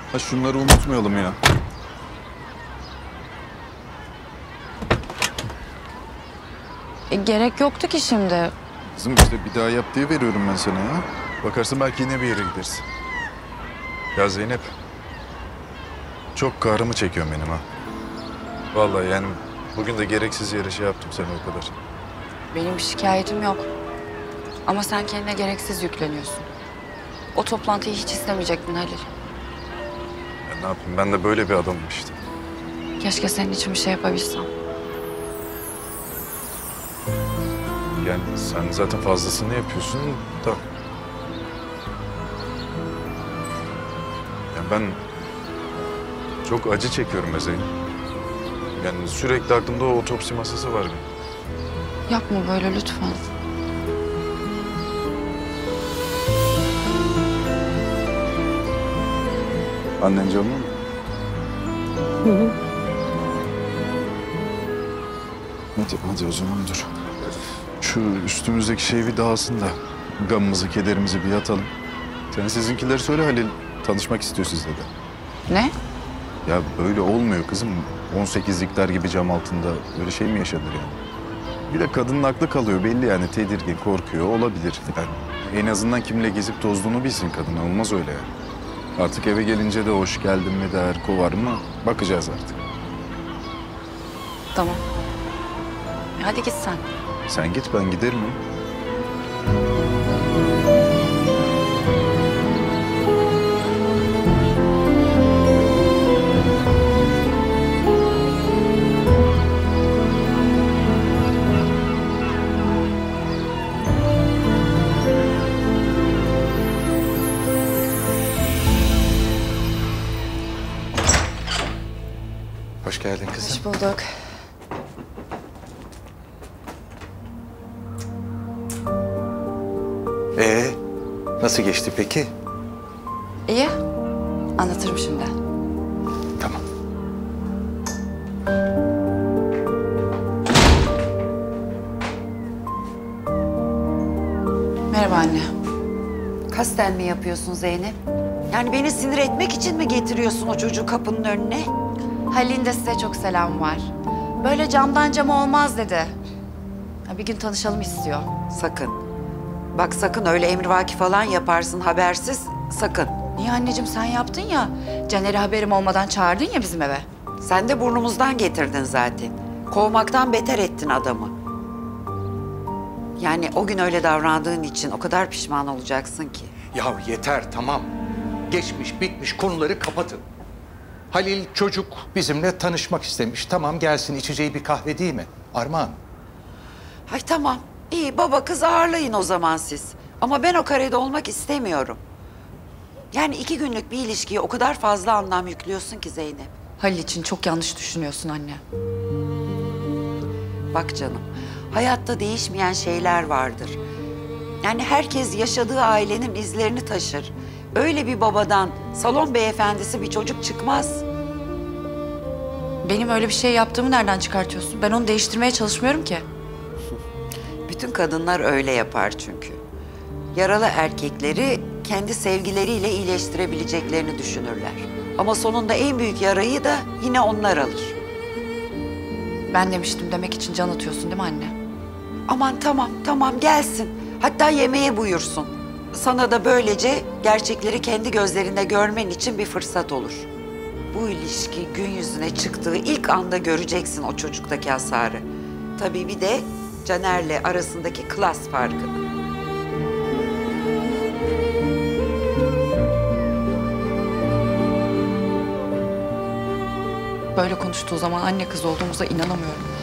Ha şunları unutmayalım ya. Gerek yoktu ki şimdi. Kızım işte bir daha yap diye veriyorum ben sana ya. Bakarsın belki yine bir yere gideriz. Ya Zeynep. Çok kahrımı çekiyorum benim ha. Vallahi yani bugün de gereksiz yere şey yaptım sana o kadar. Benim bir şikayetim yok. Ama sen kendine gereksiz yükleniyorsun. O toplantıyı hiç istemeyecektin Halil. Ya ne yapayım ben de böyle bir adamım işte. Keşke senin için bir şey yapabilsem. Yani sen zaten fazlasını yapıyorsun da. Ya ben çok acı çekiyorum be Zeynep. Yani sürekli aklımda o otopsi masası var benim. Yapma böyle lütfen. Annen canlı mı? Hadi o zaman dur. Şu üstümüzdeki şey bir dağılsın da gamımızı, kederimizi bir yatalım. Sen sizinkileri söyle Halil. Tanışmak istiyor sizle de. Ne? Ya böyle olmuyor kızım. 18'likler gibi cam altında böyle şey mi yaşanır yani? Bir de kadının aklı kalıyor belli yani tedirgin, korkuyor olabilir. Yani en azından kimle gezip tozduğunu bilsin kadın. Olmaz öyle yani. Artık eve gelince de hoş geldin mi der, kovar mı bakacağız artık. Tamam. Hadi git sen. Sen git ben giderim. Hoş geldin kızım. Hoş bulduk. Nasıl geçti peki? İyi. Anlatırım şimdi. Tamam. Merhaba anne. Kasten mi yapıyorsun Zeynep? Yani beni sinir etmek için mi getiriyorsun o çocuğu kapının önüne? Halil'in de size çok selam var. Böyle camdan cama olmaz dedi. Ha, bir gün tanışalım istiyor. Sakın. Bak sakın öyle emrivaki falan yaparsın habersiz. Sakın. Niye anneciğim sen yaptın ya? Caner'i haberim olmadan çağırdın ya bizim eve. Sen de burnumuzdan getirdin zaten. Kovmaktan beter ettin adamı. Yani o gün öyle davrandığın için o kadar pişman olacaksın ki. Ya yeter tamam. Geçmiş bitmiş konuları kapatın. Halil çocuk bizimle tanışmak istemiş. Tamam gelsin içeceği bir kahve değil mi? Armağan. Ay tamam. İyi baba kız ağırlayın o zaman siz. Ama ben o karede olmak istemiyorum. Yani 2 günlük bir ilişkiye o kadar fazla anlam yüklüyorsun ki Zeynep. Halil için çok yanlış düşünüyorsun anne. Bak canım, hayatta değişmeyen şeyler vardır. Yani herkes yaşadığı ailenin izlerini taşır. Öyle bir babadan salon beyefendisi bir çocuk çıkmaz. Benim öyle bir şey yaptığımı nereden çıkartıyorsun? Ben onu değiştirmeye çalışmıyorum ki. Bütün kadınlar öyle yapar çünkü. Yaralı erkekleri kendi sevgileriyle iyileştirebileceklerini düşünürler. Ama sonunda en büyük yarayı da yine onlar alır. Ben demiştim demek için can atıyorsun değil mi anne? Aman tamam gelsin. Hatta yemeğe buyursun. Sana da böylece gerçekleri kendi gözlerinde görmen için bir fırsat olur. Bu ilişki gün yüzüne çıktığı ilk anda göreceksin o çocuktaki hasarı. Tabii bir de Caner'le arasındaki klas farkını. Böyle konuştuğu zaman anne kız olduğumuza inanamıyorum.